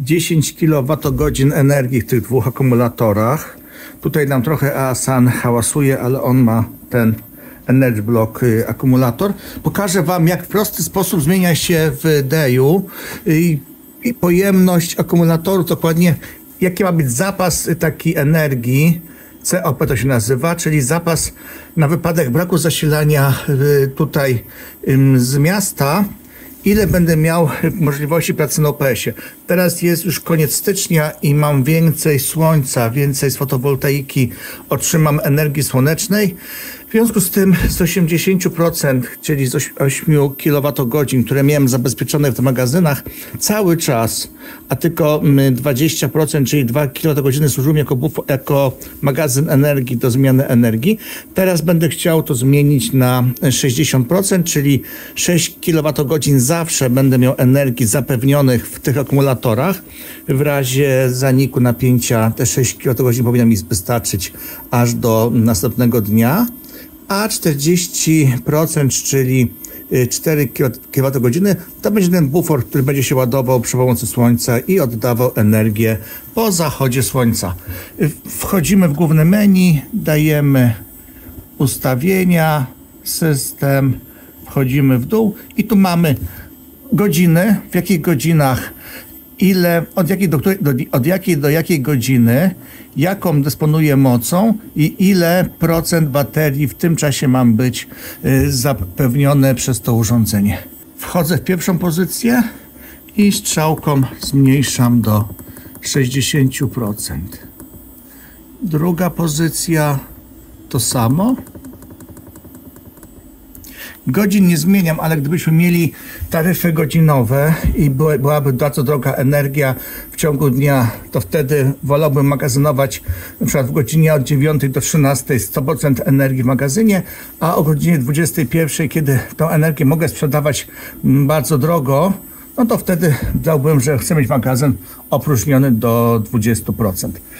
10 kWh energii w tych dwóch akumulatorach. Tutaj nam trochę Asan hałasuje, ale on ma ten Energy Block akumulator. Pokażę Wam, jak w prosty sposób zmienia się w DEU i pojemność akumulatorów, dokładnie jaki ma być zapas takiej energii. COP to się nazywa, czyli zapas na wypadek braku zasilania tutaj z miasta. Ile będę miał możliwości pracy na OPS-ie. Teraz jest już koniec stycznia i mam więcej słońca, więcej z fotowoltaiki, otrzymam energii słonecznej. W związku z tym z 80%, czyli z 8 kWh, które miałem zabezpieczone w magazynach cały czas, a tylko 20%, czyli 2 kWh służyły mi jako magazyn energii do zmiany energii. Teraz będę chciał to zmienić na 60%, czyli 6 kWh zawsze będę miał energii zapewnionych w tych akumulatorach. W razie zaniku napięcia te 6 kWh powinno mi wystarczyć aż do następnego dnia. A 40%, czyli 4 kWh, to będzie ten bufor, który będzie się ładował przy pomocy słońca i oddawał energię po zachodzie słońca. Wchodzimy w główne menu, dajemy ustawienia, system, wchodzimy w dół i tu mamy godziny, w jakich godzinach, od jakiej do jakiej godziny, jaką dysponuję mocą i ile procent baterii w tym czasie mam być zapewnione przez to urządzenie. Wchodzę w pierwszą pozycję i strzałką zmniejszam do 60%. Druga pozycja to samo. Godzin nie zmieniam, ale gdybyśmy mieli taryfy godzinowe i byłaby bardzo droga energia w ciągu dnia, to wtedy wolałbym magazynować na przykład w godzinie od 9 do 13 100% energii w magazynie, a o godzinie 21, kiedy tą energię mogę sprzedawać bardzo drogo, no to wtedy dałbym, że chcę mieć magazyn opróżniony do 20%.